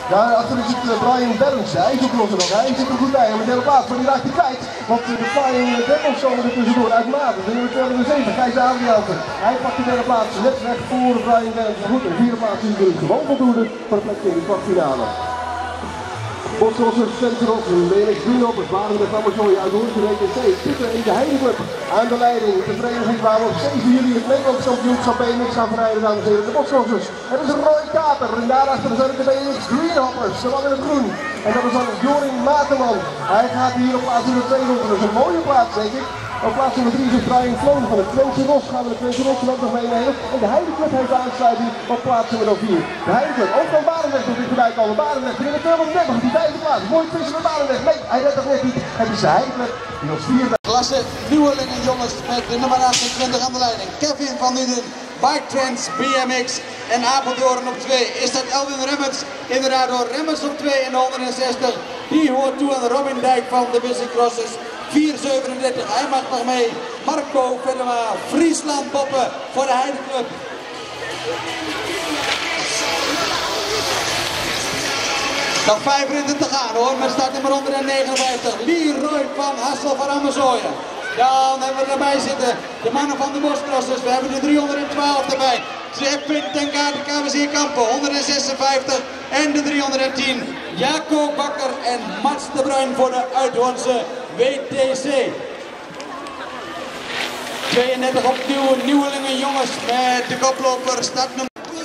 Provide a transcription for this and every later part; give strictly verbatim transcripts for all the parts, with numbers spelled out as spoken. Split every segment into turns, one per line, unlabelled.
Ja, achter zit uh, Brian Berns. Hij is ook nog nog. Hij zit er goed bij. Met de hele plaats, maar die raakt hij kwijt. Want uh, de Flying Devils zomen er tussendoor uit Maden. De nummer tweehonderdzeven, Gijs Adriaanse. Hij pakt de derde plaats. Net recht voor Brian Berns. Goed, de vierde plaats is natuurlijk gewoon voldoende voor de plek in de kwartfinale. Bosrossers, Venterossen, B N X Greenhoppers, Barendrecht, Amazooie uit Hoorn, W T C, zitten in de Heidenclub aan de leiding. De vereniging waar we op zeven juli het Nederlands kampioenschap B N X gaan verrijden, dames en heren. De Bosrossers. Het is Roy Kaper en daarachter zijn de B N X Greenhoppers, de man in het groen. En dat is dan Jorin Mateman. Hij gaat hier op plaats nummer tweehonderd, dat is een mooie plaats denk ik. Op plaats nummer drie is Brian Floon van het Twentse Ros. Gaan we de Twentse Ros ook nog meenemen. En de Heidenclub heeft de aansluiting op plaats nummer vier. De Heidenclub, ook van Barendrecht nog dichterbij komen. Barendrecht in de tweehonderddertig op die vijfde plaats. Mooi tussen de Barendrecht. Nee, hij redt nog net niet. Het is de Heidenclub die als vierde.
Klasse nieuwelingen jongens met de nummer achtentwintig aan de leiding. Kevin van Nuden, Bike Trends, B M X en Apeldoorn op twee. Is dat Elwin Remmers? Inderdaad door Remmers op twee en de honderdzestig. Die hoort toe aan Robin Dijk van de Bicicrossers. vier zevenendertig, hij mag nog mee. Marco Venema, Friesland Poppen voor de Heidenclub. Nog vijf ritten te gaan hoor, met startnummer honderdnegenenvijftig. Leroy van Hassel van Amazooien. Dan hebben we erbij zitten de mannen van de Boscrossers. We hebben de driehonderdtwaalf erbij. Zepin ten Kaarten K W C Kampen honderdzesenvijftig en de driehonderdtien. Jaco Bakker en Mats de Bruin voor de Uithoornse W T C. tweeëndertig opnieuw nieuwelingen jongens met de koploper startnummer.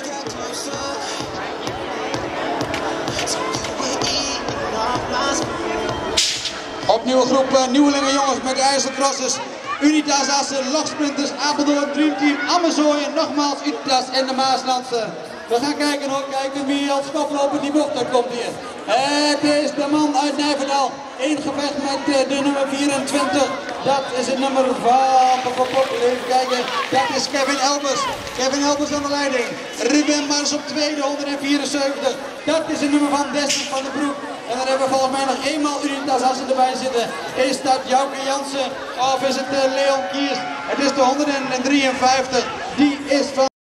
Opnieuw groep uh, nieuwelingen jongens met de IJsselcrossers. Unitas Assen, Logsprinters, Apeldoorn, Dreamteam, Amazooien, nogmaals Unitas en de Maaslandse. We gaan kijken hoor, kijken wie als koploper die bocht er komt hier. Het is de man uit Nijverdal. Eén gevecht met uh, de nummer vierentwintig. Dat is het nummer van, even kijken, dat is Kevin Elbers. Kevin Elbers aan de leiding. Ruben Mars op tweede, honderdvierenzeventig. Dat is het nummer van Desmond van de Broek. En dan hebben we volgens mij nog eenmaal Unitas Assen erbij zitten. Is dat Jouke Jansen of is het uh, Leon Kiers? Het is de honderddrieënvijftig. Die is van...